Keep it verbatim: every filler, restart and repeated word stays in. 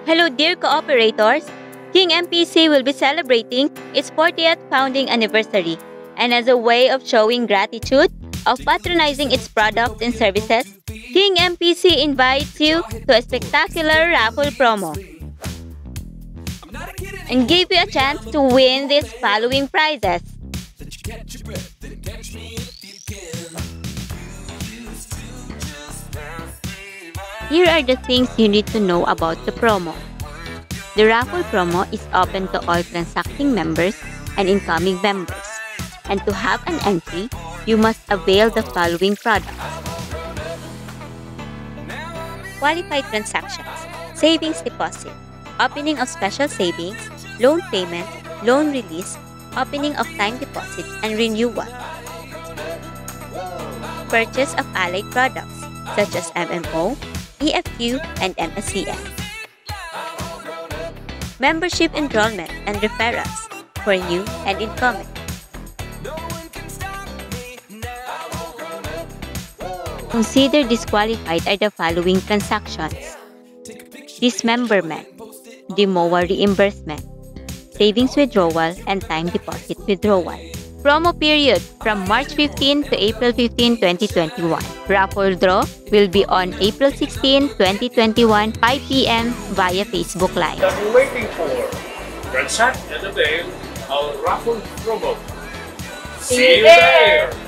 Hello dear cooperators! King M P C will be celebrating its fortieth founding anniversary, and as a way of showing gratitude of patronizing its products and services, King M P C invites you to a spectacular raffle promo and give you a chance to win these following prizes. Here are the things you need to know about the promo. The raffle promo is open to all transacting members and incoming members. And to have an entry, you must avail the following products. Qualified transactions, savings deposit, opening of special savings, loan payment, loan release, opening of time deposits, and renewal. Purchase of allied products such as M M O, E F Q, and M S C M. Membership enrollment and referrals for new and incoming. Consider disqualified are the following transactions: dismemberment, D M O A reimbursement, savings withdrawal, and time deposit withdrawal. Promo period from March fifteenth to April fifteenth, twenty twenty-one. Raffle draw will be on April sixteenth, twenty twenty-one, five p m via Facebook Live. What are you waiting for? Transact and avail our raffle promo. See you there!